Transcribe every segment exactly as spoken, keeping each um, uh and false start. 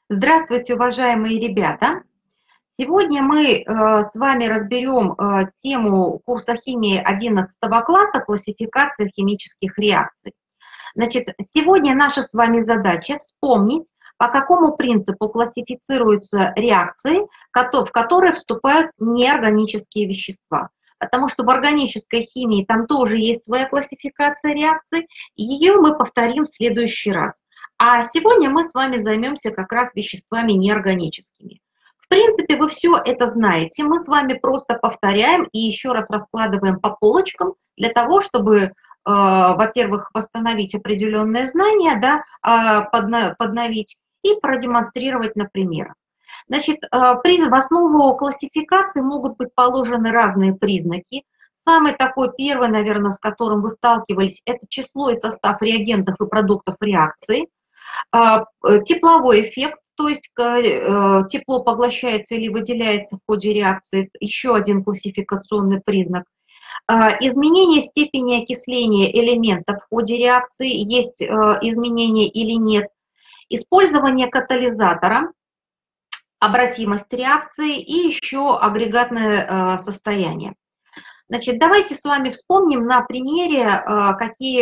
Здравствуйте, уважаемые ребята! Сегодня мы э, с вами разберем э, тему курса химии одиннадцатого класса «Классификация химических реакций». Значит, сегодня наша с вами задача вспомнить, по какому принципу классифицируются реакции, кото- в которые вступают неорганические вещества. Потому что в органической химии там тоже есть своя классификация реакций, и ее мы повторим в следующий раз. А сегодня мы с вами займемся как раз веществами неорганическими. В принципе, вы все это знаете, мы с вами просто повторяем и еще раз раскладываем по полочкам для того, чтобы, э, во-первых, восстановить определенные знания, да, э, подна- подновить и продемонстрировать на примерах. Значит, э, при, в основу классификации могут быть положены разные признаки. Самый такой первый, наверное, с которым вы сталкивались, это число и состав реагентов и продуктов реакции. А, э, Тепловой эффект, то есть э, тепло поглощается или выделяется в ходе реакции, еще один классификационный признак. А, Изменение степени окисления элементов в ходе реакции, есть э, изменение или нет. Использование катализатора, обратимость реакции и еще агрегатное э, состояние. Значит, давайте с вами вспомним на примере, э, какие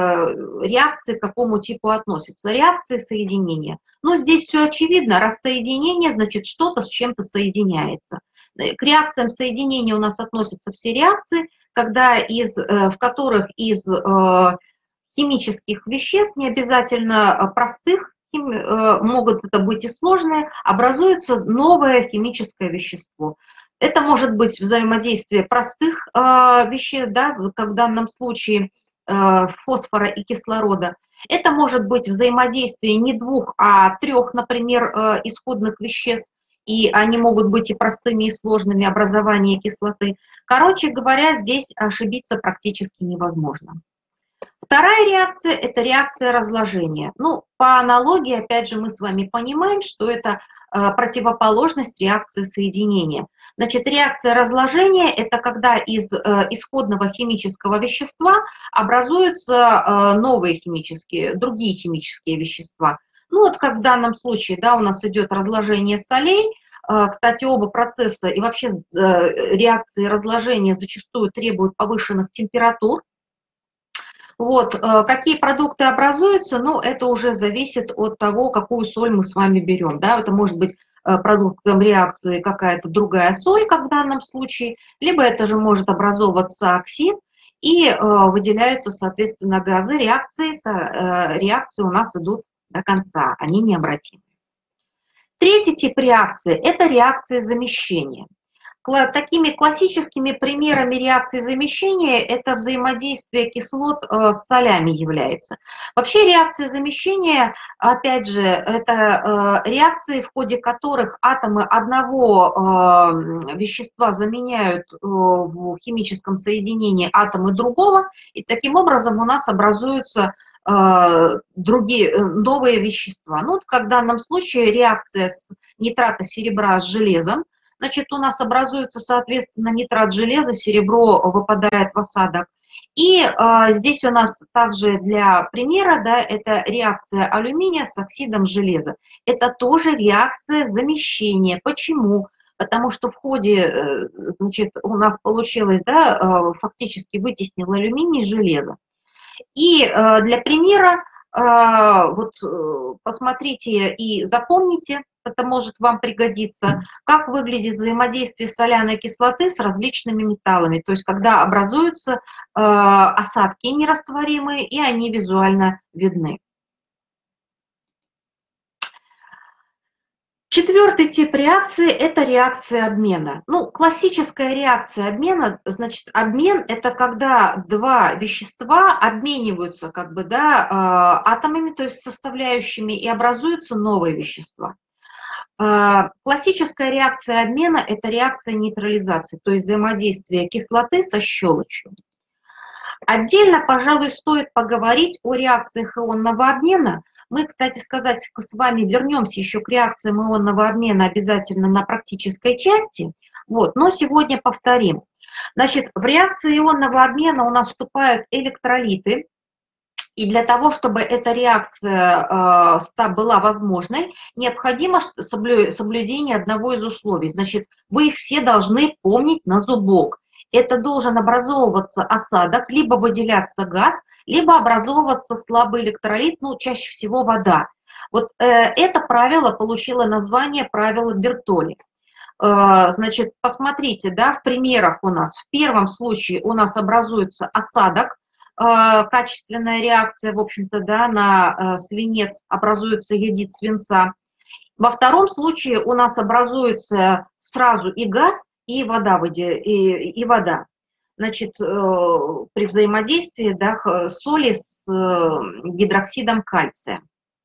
э, реакции к какому типу относятся. Реакции соединения. Ну, здесь все очевидно. Раз соединение, значит, что-то с чем-то соединяется. Э, К реакциям соединения у нас относятся все реакции, когда из, э, в которых из э, химических веществ, не обязательно э, простых, хим- э, могут это быть и сложные, образуется новое химическое вещество. Это может быть взаимодействие простых э, веществ, да, как в данном случае э, фосфора и кислорода. Это может быть взаимодействие не двух, а трех, например, э, исходных веществ, и они могут быть и простыми, и сложными, образование кислоты. Короче говоря, здесь ошибиться практически невозможно. Вторая реакция – это реакция разложения. Ну, по аналогии, опять же, мы с вами понимаем, что это э, противоположность реакции соединения. Значит, реакция разложения – это когда из э, исходного химического вещества образуются э, новые химические, другие химические вещества. Ну, вот как в данном случае, да, у нас идет разложение солей. Э, Кстати, оба процесса и вообще э, реакции разложения зачастую требуют повышенных температур. Вот, э, какие продукты образуются, ну, это уже зависит от того, какую соль мы с вами берем, да, это может быть э, продуктом реакции какая-то другая соль, как в данном случае, либо это же может образовываться оксид, и э, выделяются, соответственно, газы реакции, со- э, реакции у нас идут до конца, они необратимы. Третий тип реакции – это реакции замещения. Кла- Такими классическими примерами реакции замещения это взаимодействие кислот э, с солями является. Вообще реакции замещения, опять же, это э, реакции, в ходе которых атомы одного э, вещества заменяют э, в химическом соединении атомы другого, и таким образом у нас образуются э, другие э, новые вещества. Ну, вот как в данном случае реакция с нитрата серебра с железом. Значит, у нас образуется, соответственно, нитрат железа, серебро выпадает в осадок. И э, здесь у нас также для примера, да, это реакция алюминия с оксидом железа. Это тоже реакция замещения. Почему? Потому что в ходе, э, значит, у нас получилось, да, э, фактически вытеснил алюминий железо. И э, для примера, э, вот э, посмотрите и запомните, это может вам пригодиться, как выглядит взаимодействие соляной кислоты с различными металлами, то есть когда образуются э, осадки нерастворимые, и они визуально видны. Четвертый тип реакции – это реакция обмена. Ну, классическая реакция обмена, значит, обмен – это когда два вещества обмениваются как бы, да, э, атомами, то есть составляющими, и образуются новые вещества. Э, Классическая реакция обмена – это реакция нейтрализации, то есть взаимодействие кислоты со щелочью. Отдельно, пожалуй, стоит поговорить о реакциях ионного обмена. Мы, кстати сказать, с вами вернемся еще к реакциям ионного обмена обязательно на практической части, вот, но сегодня повторим. Значит, в реакции ионного обмена у нас вступают электролиты, И для того, чтобы эта реакция э, была возможной, необходимо соблю, соблюдение одного из условий. Значит, вы их все должны помнить на зубок. Это должен образовываться осадок, либо выделяться газ, либо образовываться слабый электролит, ну, чаще всего вода. Вот э, это правило получило название правила Бертоли. Э, значит, посмотрите, да, в примерах у нас. В первом случае у нас образуется осадок, э, качественная реакция, в общем-то, да, на э, свинец, образуется йодид свинца. Во втором случае у нас образуется сразу и газ, и вода, и, и вода. Значит, э, при взаимодействии, да, соли с э, гидроксидом кальция.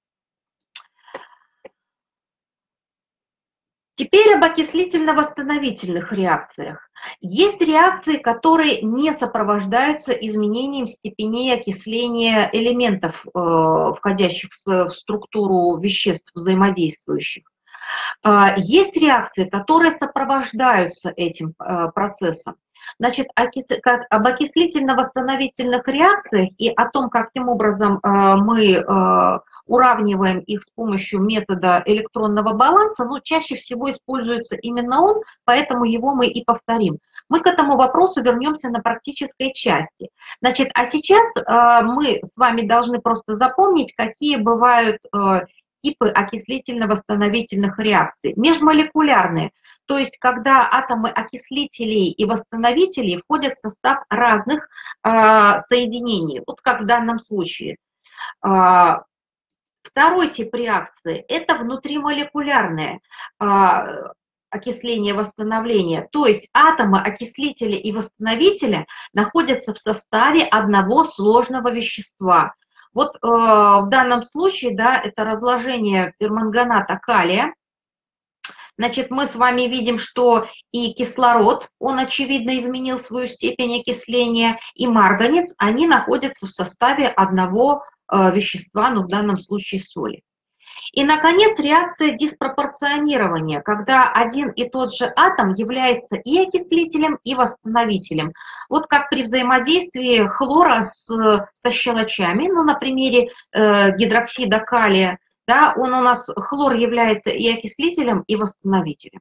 Теперь об окислительно-восстановительных реакциях. Есть реакции, которые не сопровождаются изменением степеней окисления элементов, э, входящих в структуру веществ взаимодействующих. Есть реакции, которые сопровождаются этим процессом. Значит, об окислительно-восстановительных реакциях и о том, каким образом мы уравниваем их с помощью метода электронного баланса, ну, чаще всего используется именно он, поэтому его мы и повторим. Мы к этому вопросу вернемся на практической части. Значит, а сейчас мы с вами должны просто запомнить, какие бывают типы окислительно-восстановительных реакций. Межмолекулярные, то есть когда атомы окислителей и восстановителей входят в состав разных э, соединений, вот как в данном случае. Э, второй тип реакции – это внутримолекулярное э, окисление-восстановление, то есть атомы окислителя и восстановителя находятся в составе одного сложного вещества. Вот э, в данном случае, да, это разложение перманганата калия. Значит, мы с вами видим, что и кислород, он, очевидно, изменил свою степень окисления, и марганец, они находятся в составе одного э, вещества, ну, в данном случае соли. И, наконец, реакция диспропорционирования, когда один и тот же атом является и окислителем, и восстановителем. Вот как при взаимодействии хлора с, со щелочами, ну, на примере э, гидроксида калия, да, он у нас, хлор является и окислителем, и восстановителем.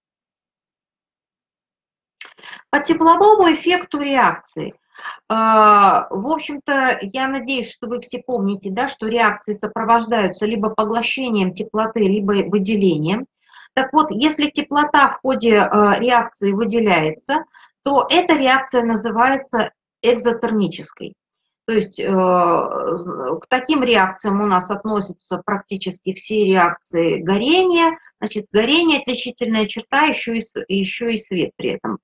По тепловому эффекту реакции. В общем-то, я надеюсь, что вы все помните, да, что реакции сопровождаются либо поглощением теплоты, либо выделением. Так вот, если теплота в ходе реакции выделяется, то эта реакция называется экзотермической. То есть к таким реакциям у нас относятся практически все реакции горения. Значит, горение – отличительная черта, еще и, еще и свет при этом,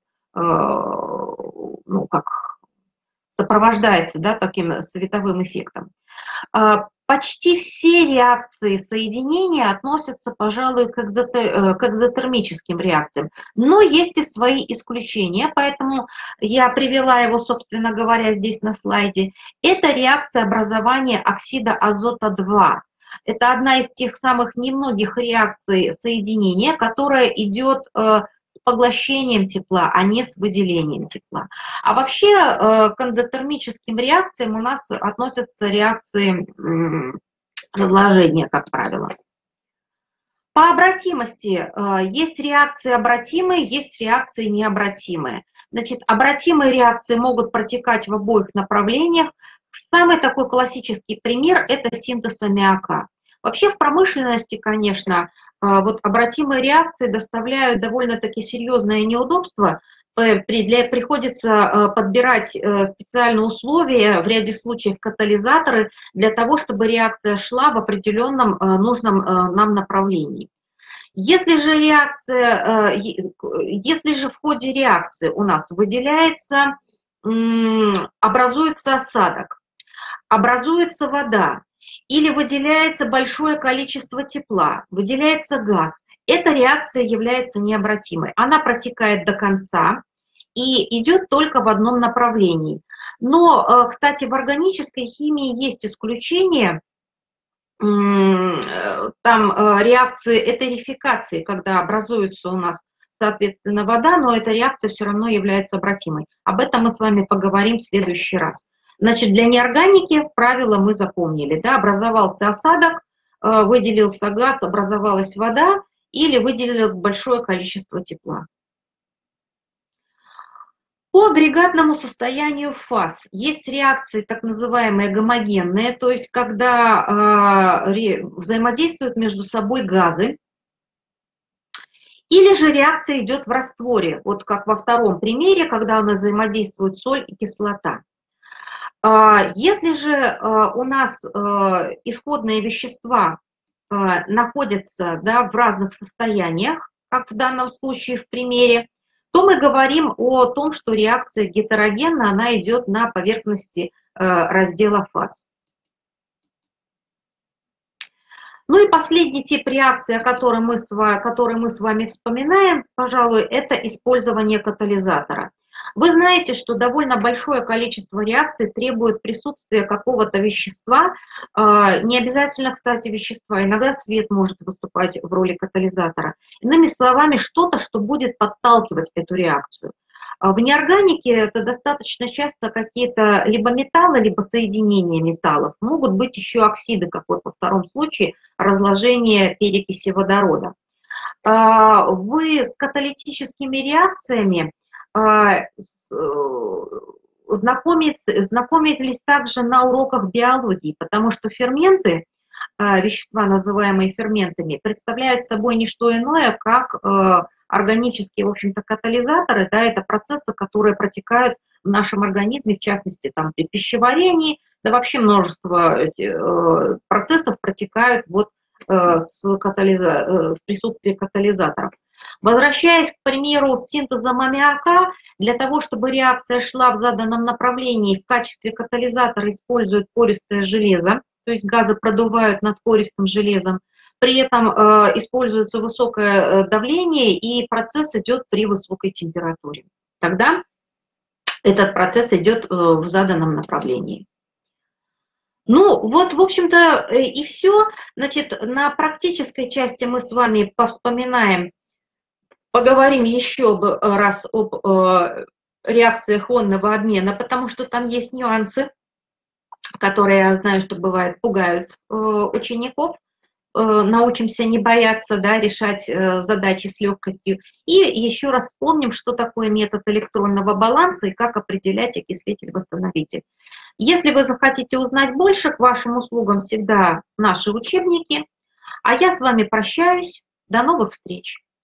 ну, как сопровождается, да, таким световым эффектом. Почти все реакции соединения относятся, пожалуй, к, экзотер, к экзотермическим реакциям, но есть и свои исключения, поэтому я привела его, собственно говоря, здесь на слайде. Это реакция образования оксида азота два. Это одна из тех самых немногих реакций соединения, которая идет с поглощением тепла, а не с выделением тепла. А вообще к эндотермическим реакциям у нас относятся реакции разложения, как правило. По обратимости есть реакции обратимые, есть реакции необратимые. Значит, обратимые реакции могут протекать в обоих направлениях. Самый такой классический пример – это синтез аммиака. Вообще в промышленности, конечно, вот обратимые реакции доставляют довольно-таки серьезное неудобство. Для, приходится подбирать специальные условия, в ряде случаев катализаторы, для того, чтобы реакция шла в определенном нужном нам направлении. Если же, реакция, если же в ходе реакции у нас выделяется, образуется осадок, образуется вода, или выделяется большое количество тепла, выделяется газ, эта реакция является необратимой. Она протекает до конца и идет только в одном направлении. Но, кстати, в органической химии есть исключения. Там реакции этерификации, когда образуется у нас, соответственно, вода, но эта реакция все равно является обратимой. Об этом мы с вами поговорим в следующий раз. Значит, для неорганики правила мы запомнили. Да? Образовался осадок, выделился газ, образовалась вода или выделилось большое количество тепла. По агрегатному состоянию фаз есть реакции так называемые гомогенные, то есть когда э, взаимодействуют между собой газы, или же реакция идет в растворе, вот как во втором примере, когда у нас взаимодействуют соль и кислота. Если же у нас исходные вещества находятся, да, в разных состояниях, как в данном случае в примере, то мы говорим о том, что реакция гетерогенна, она идет на поверхности раздела фаз. Ну и последний тип реакции, о которой мы с вами, который мы с вами вспоминаем, пожалуй, это использование катализатора. Вы знаете, что довольно большое количество реакций требует присутствия какого-то вещества, не обязательно, кстати, вещества, иногда свет может выступать в роли катализатора. Иными словами, что-то, что будет подталкивать эту реакцию. В неорганике это достаточно часто какие-то либо металлы, либо соединения металлов. Могут быть еще оксиды, как вот во втором случае, разложение перекиси водорода. Вы с каталитическими реакциями знакомились, знакомились также на уроках биологии, потому что ферменты, вещества, называемые ферментами, представляют собой не что иное, как органические, в общем-то, катализаторы, да, это процессы, которые протекают в нашем организме, в частности, там, при пищеварении, да вообще множество процессов протекают вот с катализа... в присутствии катализаторов. Возвращаясь, к примеру, с синтезом аммиака, для того, чтобы реакция шла в заданном направлении, в качестве катализатора используют пористое железо, то есть газы продувают над пористым железом, при этом э, используется высокое давление, и процесс идет при высокой температуре. Тогда этот процесс идет э, в заданном направлении. Ну, вот, в общем-то, и все. Значит, на практической части мы с вами повспоминаем, поговорим еще раз об э, реакциях ионного обмена, потому что там есть нюансы, которые, я знаю, что бывает, пугают э, учеников. Научимся не бояться, да, решать задачи с легкостью. И еще раз вспомним, что такое метод электронного баланса и как определять окислитель-восстановитель. Если вы захотите узнать больше, к вашим услугам всегда наши учебники. А я с вами прощаюсь. До новых встреч!